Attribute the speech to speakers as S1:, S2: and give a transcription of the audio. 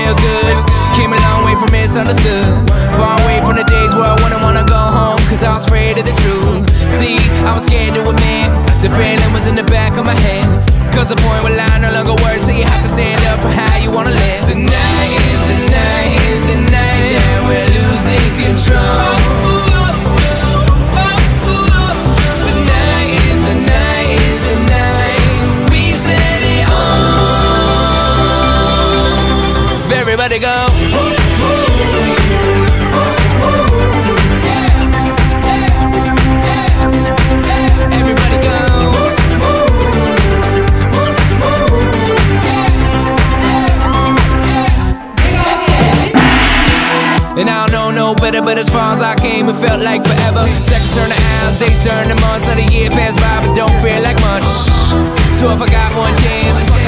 S1: feel good. Came a long way from misunderstood. Far away from the days where I wouldn't wanna go home, cause I was afraid of the truth. See, I was scared to admit the feeling was in the back of my head. Cause the point where line no longer works, so you have to stand up for how you wanna live. Tonight is the night, is the night that we're losing control. Tonight is the night, is the night we set it on. Everybody go. And I don't know no better, but as far as I came, it felt like forever. Seconds turn to hours, days turn to months, not a year passed by, but don't feel like much. So if I got one chance,